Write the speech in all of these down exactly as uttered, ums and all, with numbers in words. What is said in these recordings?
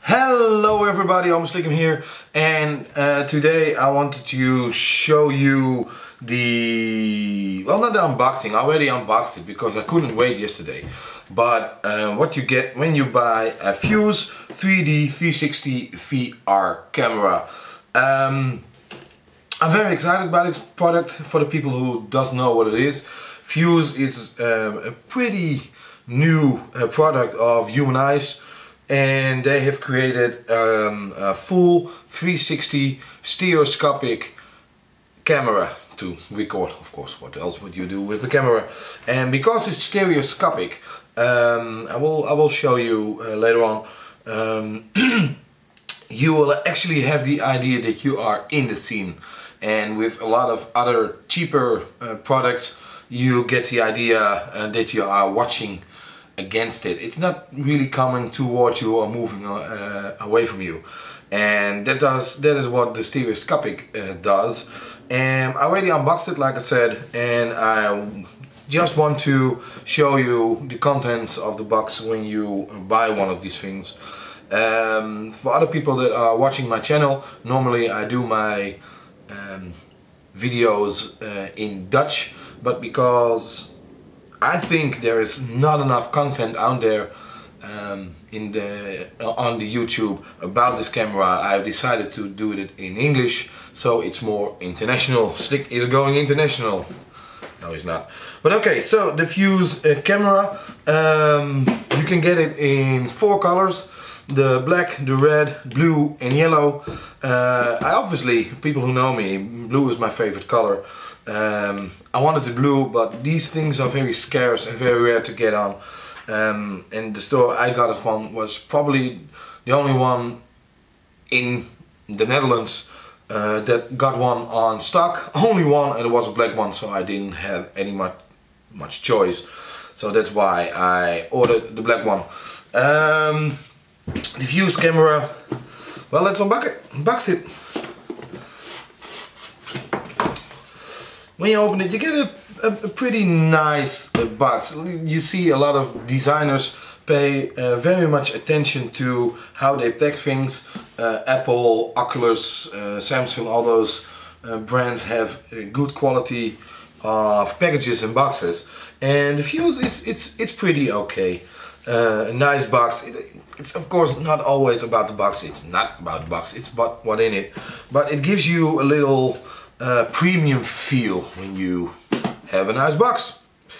Hello everybody, Omslikum here, and uh, today I wanted to show you the, well, not the unboxing. I already unboxed it because I couldn't wait yesterday, but uh, what you get when you buy a Fuse three D three sixty V R camera. Um, I'm very excited about this product. For the people who doesn't know what it is, Fuse is um, a pretty new uh, product of Humanize. And they have created um, a full three sixty stereoscopic camera to record, of course. What else would you do with the camera? And because it's stereoscopic, um, I will I will show you uh, later on. Um, you will actually have the idea that you are in the scene, and with a lot of other cheaper uh, products, you get the idea uh, that you are watching against it. It's not really coming towards you or moving uh, away from you, and that does that is what the stereoscopic uh, does. And I already unboxed it, like I said, and I just want to show you the contents of the box when you buy one of these things. Um, for other people that are watching my channel, normally I do my um, videos uh, in Dutch, but because I think there is not enough content out there um, in the on the YouTube about this camera, I've decided to do it in English, so it's more international. Slik is going international. No, he's not. But okay, so the Fuse uh, camera, um, you can get it in four colors: the black, the red, blue, and yellow. Uh, I obviously, people who know me, blue is my favorite color. Um, I wanted the blue, but these things are very scarce and very rare to get on. Um, and the store I got it from was probably the only one in the Netherlands uh, that got one on stock. Only one, and it was a black one, so I didn't have any much, much choice. So that's why I ordered the black one. Um, the Fuse camera, well, let's unbox it. Unbox it. When you open it, you get a, a, a pretty nice uh, box. You see a lot of designers pay uh, very much attention to how they pack things. Uh, Apple, Oculus, uh, Samsung, all those uh, brands have a good quality of packages and boxes. And the Fuse is it's it's pretty okay. Uh, a nice box. It, it's of course not always about the box. It's not about the box. It's about what in it. But it gives you a little Uh, premium feel when you have a nice box.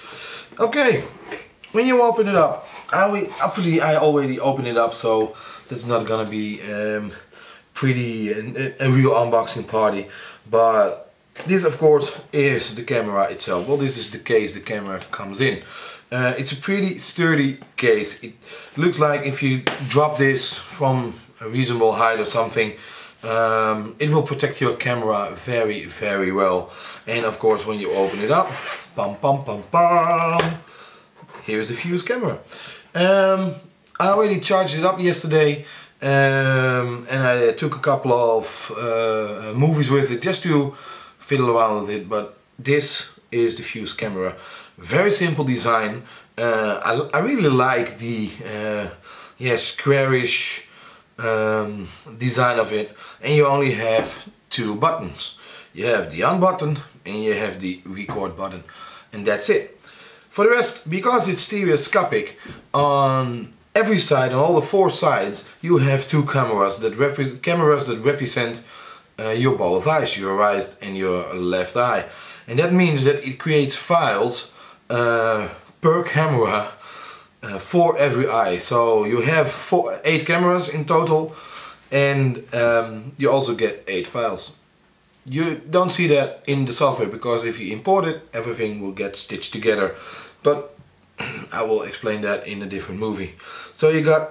Okay, when you open it up, I obviously I already opened it up, so that's not gonna be um, pretty a, a real unboxing party. But this, of course, is the camera itself. Well, this is the case the camera comes in. Uh, it's a pretty sturdy case. It looks like if you drop this from a reasonable height or something, Um, it will protect your camera very, very well. And of course, when you open it up, pam, pam, pam, pam, here's the Fuse camera. Um, I already charged it up yesterday, um, and I took a couple of uh, movies with it just to fiddle around with it. But this is the Fuse camera. Very simple design. Uh, I, I really like the uh, yeah, squarish Um, design of it, and you only have two buttons. You have the on button and you have the record button, and that's it. For the rest, because it's stereoscopic, on every side, on all the four sides, you have two cameras that repre cameras that represent uh, your both eyes, your right and your left eye, and that means that it creates files uh, per camera. Uh, for every eye. So you have four, eight cameras in total, and um, you also get eight files. You don't see that in the software, because if you import it, everything will get stitched together. But I will explain that in a different movie. So you got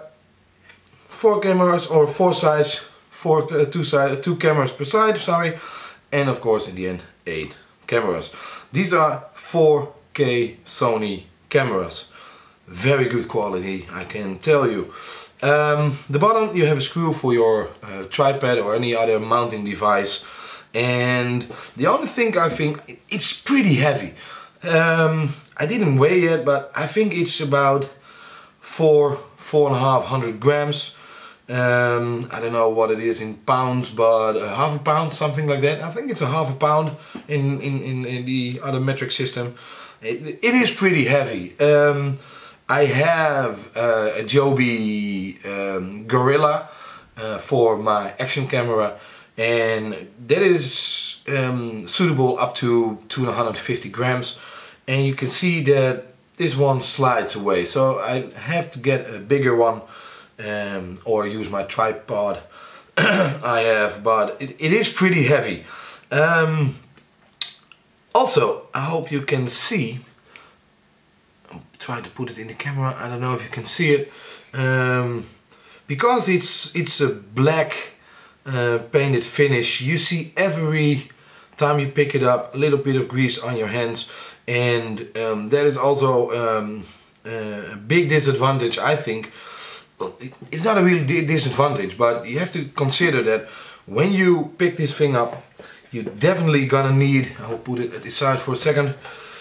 four cameras, or four sides, four uh, two side, two cameras per side. Sorry, and of course in the end eight cameras. These are four K Sony cameras. Very good quality, I can tell you. Um, the bottom, you have a screw for your uh, tripod or any other mounting device, and the only thing I think, it's pretty heavy. Um, I didn't weigh it, but I think it's about four, four and a half hundred grams. Um, I don't know what it is in pounds, but a half a pound, something like that. I think it's a half a pound in, in, in, in the other metric system. It, it is pretty heavy. Um, I have uh, a Joby um, Gorilla uh, for my action camera, and that is um, suitable up to two hundred fifty grams, and you can see that this one slides away, so I have to get a bigger one um, or use my tripod I have, but it, it is pretty heavy. Um, also, I hope you can see, I'm trying to put it in the camera, I don't know if you can see it, um, because it's, it's a black uh, painted finish, you see every time you pick it up a little bit of grease on your hands, and um, that is also um, a big disadvantage, I think. Well, it's not a real disadvantage, but you have to consider that when you pick this thing up, you're definitely gonna need, I'll put it aside for a second,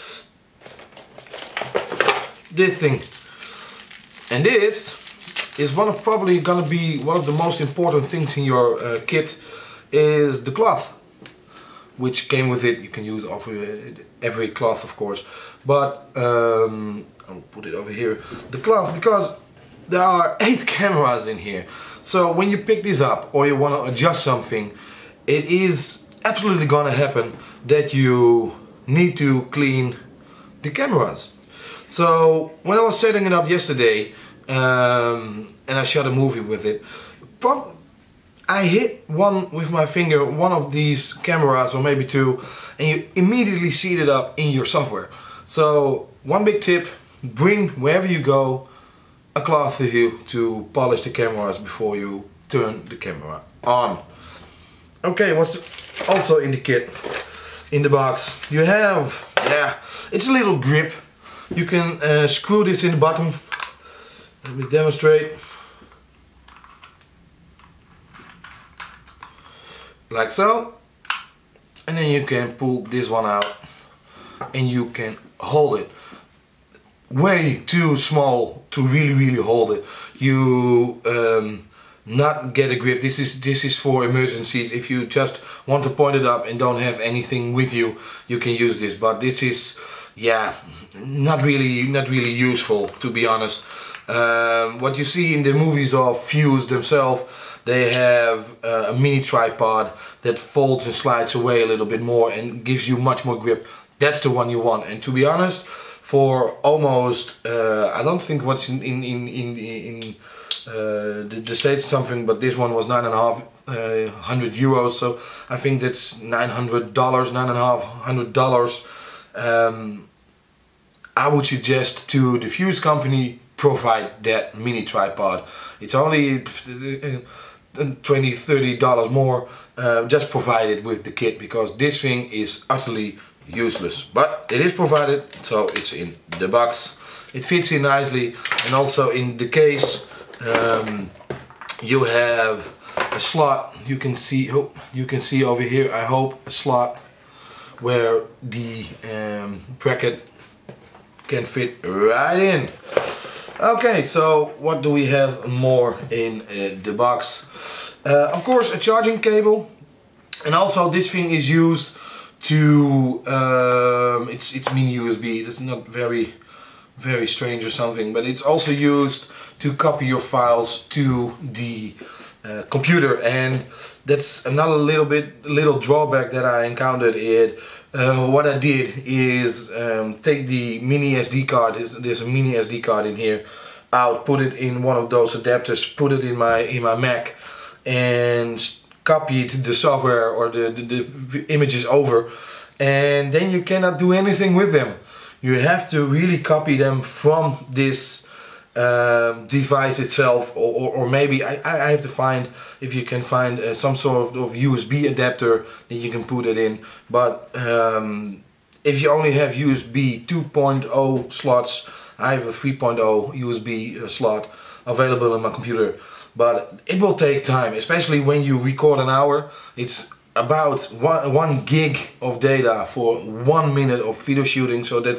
this thing. And this is one of probably gonna be one of the most important things in your uh, kit, is the cloth, which came with it. You can use every cloth, of course, but um, I'll put it over here, the cloth, because there are eight cameras in here. So when you pick this up or you want to adjust something, it is absolutely gonna happen that you need to clean the cameras. So when I was setting it up yesterday, um, and I shot a movie with it, I hit one with my finger, one of these cameras, or maybe two, and you immediately seat it up in your software. So one big tip, bring wherever you go a cloth with you to polish the cameras before you turn the camera on. Okay, what's also in the kit, in the box, you have, yeah, it's a little grip. You can uh, screw this in the bottom. Let me demonstrate. Like so. And then you can pull this one out and you can hold it. Way too small to really really hold it. You um, not get a grip. This is this is for emergencies. If you just want to point it up and don't have anything with you, you can use this. But this is, yeah, not really not really useful, to be honest. Um, what you see in the movies of Fuse themselves, they have uh, a mini tripod that folds and slides away a little bit more and gives you much more grip. That's the one you want. And to be honest, for almost, uh, I don't think what's in in in in, in uh, the, the States something, but this one was nine and a half uh, hundred euros. So I think that's nine hundred dollars, nine and a half hundred dollars. Um, I would suggest to the Fuse company, provide that mini tripod. It's only twenty, thirty dollars more. Uh, just provide it with the kit, because this thing is utterly useless, but it is provided, so it's in the box. It fits in nicely, and also in the case um, you have a slot. You can see, oh, you can see over here, I hope, a slot where the um, bracket can fit right in. Okay, so what do we have more in uh, the box? Uh, of course, a charging cable, and also this thing is used to um, it's it's mini U S B. That's not very very strange or something, but it's also used to copy your files to the uh, computer, and that's another little bit little drawback that I encountered. It uh, what I did is um, take the mini S D card. There's, there's a mini S D card in here. Out, put it in one of those adapters, put it in my in my Mac, and copied the software or the, the, the images over, and then you cannot do anything with them. You have to really copy them from this um, device itself, or, or, or maybe I, I have to find if you can find uh, some sort of, of U S B adapter that you can put it in. But um, if you only have U S B two point oh slots, I have a three point oh U S B uh, slot available in my computer. But it will take time, especially when you record an hour. It's about one, one gig of data for one minute of video shooting, so that's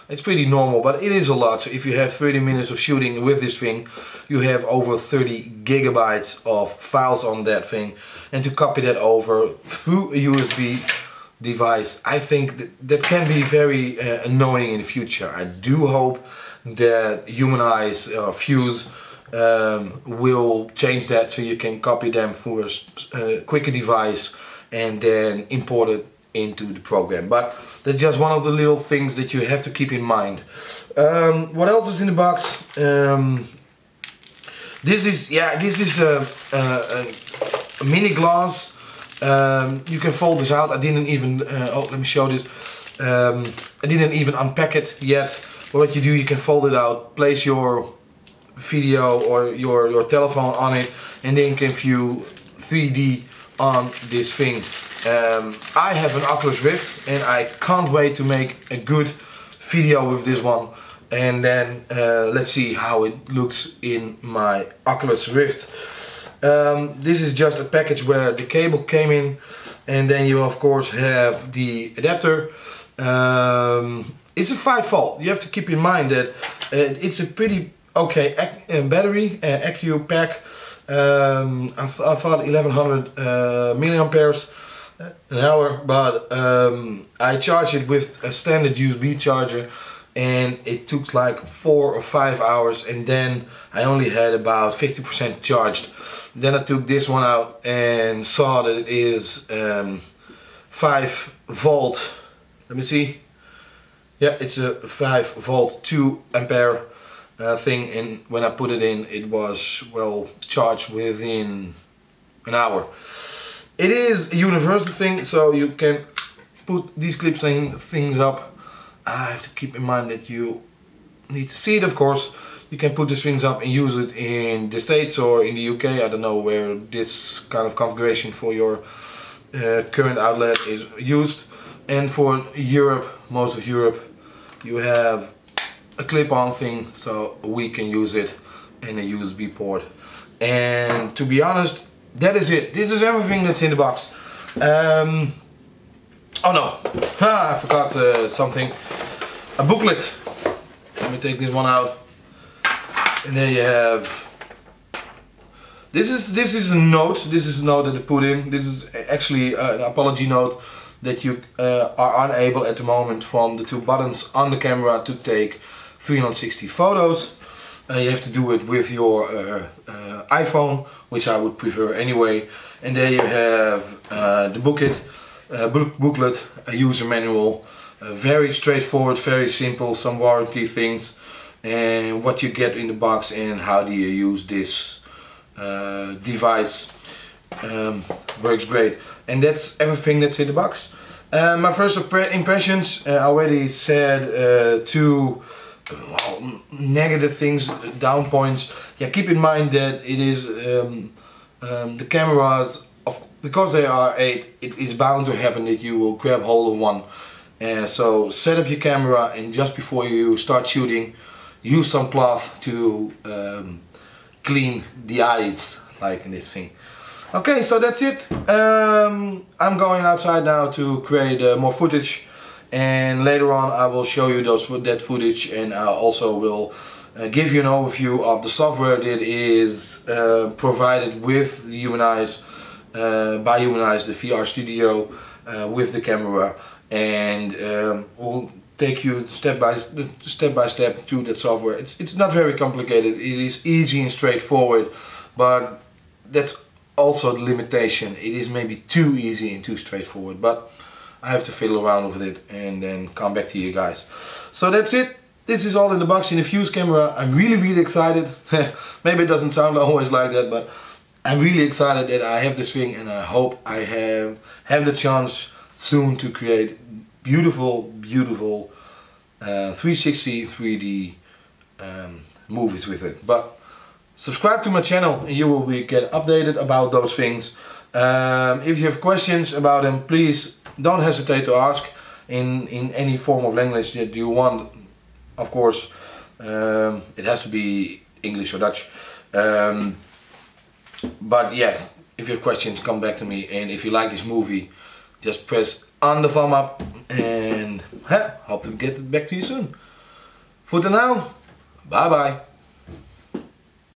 It's pretty normal, but it is a lot. So if you have thirty minutes of shooting with this thing, you have over thirty gigabytes of files on that thing. And to copy that over through a U S B device, I think that, that can be very uh, annoying in the future. I do hope that Humanize or uh, Fuse um, will change that so you can copy them through a uh, quicker device and then import it into the program. But that's just one of the little things that you have to keep in mind. Um, what else is in the box? Um, this is yeah, this is a, a, a mini glass. Um, you can fold this out. I didn't even uh, oh let me show this. Um, I didn't even unpack it yet. But what you do, you can fold it out, place your video or your your telephone on it, and then you can view three D on this thing. Um, I have an Oculus Rift and I can't wait to make a good video with this one, and then uh, let's see how it looks in my Oculus Rift. Um, this is just a package where the cable came in, and then you of course have the adapter. Um, it's a five volt. You have to keep in mind that uh, it's a pretty okay uh, battery, uh, Accu pack. Um, I, th I thought eleven hundred uh, milliamperes an hour, but um, I charged it with a standard U S B charger, and it took like four or five hours, and then I only had about fifty percent charged. Then I took this one out and saw that it is um, five volt. Let me see. Yeah, it's a five volt two ampere uh, thing, and when I put it in, it was well charged within an hour. It is a universal thing, so you can put these clips and things up. I have to keep in mind that you need to see it, of course. You can put these things up and use it in the States or in the U K. I don't know where this kind of configuration for your uh, current outlet is used. And for Europe, most of Europe, you have a clip-on thing, so we can use it in a U S B port. And to be honest, that is it. This is everything that's in the box. Um, oh no, ah, I forgot uh, something. A booklet. Let me take this one out. And there you have. This is this is a note. This is a note that I put in. This is actually uh, an apology note that you uh, are unable at the moment from the two buttons on the camera to take three hundred sixty photos. Uh, you have to do it with your uh, uh, iPhone, which I would prefer anyway. And there you have uh, the booklet, uh, book booklet, a user manual, uh, very straightforward, very simple, some warranty things, and what you get in the box and how do you use this uh, device. Um, works great, and that's everything that's in the box. Uh, my first impressions, uh, I already said uh, two well, negative things, down points. Yeah, keep in mind that it is um, um, the cameras, of because they are eight, it is bound to happen that you will grab hold of one. Uh, so set up your camera, and just before you start shooting, use some cloth to um, clean the eyes, like in this thing. Okay, so that's it. Um, I'm going outside now to create uh, more footage, and later on I will show you those that footage, and I also will uh, give you an overview of the software that is uh, provided with Humanize, uh, by Humanize, the V R Studio, uh, with the camera, and um, we'll take you step by step by step through that software. It's it's not very complicated. It is easy and straightforward, but that's also the limitation. It is maybe too easy and too straightforward, but I have to fiddle around with it and then come back to you guys. So that's it. This is all in the box in the Fuse camera. I'm really really excited. Maybe it doesn't sound always like that, but I'm really excited that I have this thing, and I hope I have have the chance soon to create beautiful beautiful uh, three sixty three D um, movies with it. But subscribe to my channel and you will be get updated about those things. Um, if you have questions about them, please don't hesitate to ask in, in any form of language that you want. Of course, um, it has to be English or Dutch. Um, but yeah, if you have questions, come back to me. And if you like this movie, just press on the thumb up, and huh, hope to get back to you soon. Voor now, bye bye.